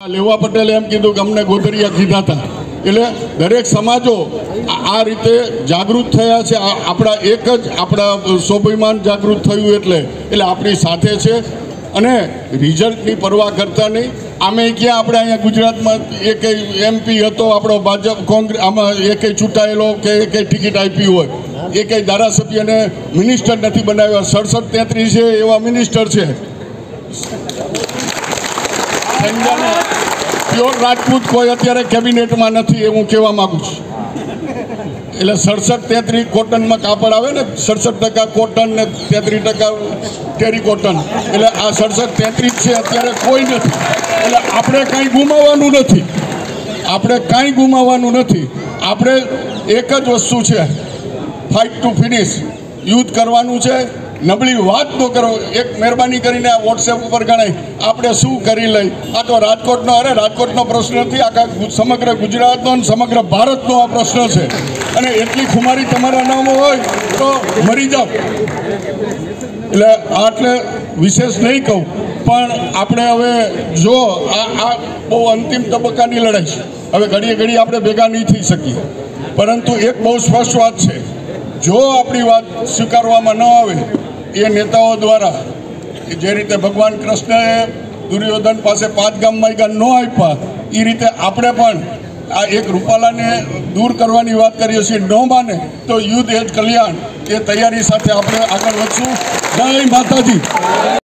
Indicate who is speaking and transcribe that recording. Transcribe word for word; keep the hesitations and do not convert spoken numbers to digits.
Speaker 1: લેવા પટેલે એમ કીધું કે અમને ગોધરિયા કીધા હતા એટલે દરેક સમાજો આ રીતે જાગૃત થયા છે। આપણા એક જ આપણા સ્વાભિમાન જાગૃત થયું એટલે એટલે આપણી સાથે છે અને રિઝલ્ટની પરવા કરતા નહીં। આમે ક્યાં આપણે અહીંયા ગુજરાતમાં એક એમપી હતો આપણો ભાજપ કોંગ્રેસ આમાં એકે ચૂંટાયેલો કે એકે ટિકિટ આપી હોય એકે ધારાસભ્યને મિનિસ્ટર નથી બનાવ્યા। સડસઠ તેત્રીસ છે એવા મિનિસ્ટર છે। પ્યોર રાજપૂત કોઈ અત્યારે કેબિનેટમાં નથી એ હું કહેવા માગું છું। એટલે સડસઠ તેત્રીસ કોટનમાં કાપડ આવે ને સડસઠ ટકા કોટન ને તેત્રીસ ટકા ટેરી કોટન એટલે આ સડસઠ તેત્રીસ છે અત્યારે કોઈ નથી। એટલે આપણે કાંઈ ગુમાવવાનું નથી આપણે કાંઈ ગુમાવવાનું નથી આપણે એક જ વસ્તુ છે ફાઇટ ટુ ફિનિશ યુદ્ધ કરવાનું છે। નબળી વાત ન કરો। એક મહેરબાની કરીને આ વોટ્સએપ ઉપર ગણાય આપણે શું કરી લઈ આ તો રાજકોટનો અરે રાજકોટનો પ્રશ્ન નથી આખા સમગ્ર ગુજરાતનો અને સમગ્ર ભારતનો આ પ્રશ્ન છે અને એટલી ખુમારી તમારા નામ હોય તો મરી જાઓ। એટલે આટલે વિશેષ નહીં કહું પણ આપણે હવે જો આ આ બહુ અંતિમ તબક્કાની લડાઈ છે। હવે ઘડીએ ઘડી આપણે ભેગા નહીં થઈ શકીએ પરંતુ એક બહુ સ્પષ્ટ વાત છે જો આપણી વાત સ્વીકારવામાં ન આવે એ નેતાઓ દ્વારા જે રીતે ભગવાન કૃષ્ણએ દુર્યોધન પાસે પાંચ ગામ માગ્યા ન આપ્યા એ રીતે આપણે પણ આ એક રૂપાલાને દૂર કરવાની વાત કરીએ છીએ ન માને તો યુદ્ધ એ જ કલ્યાણ એ તૈયારી સાથે આપણે આગળ વધશું। જય માતાજી।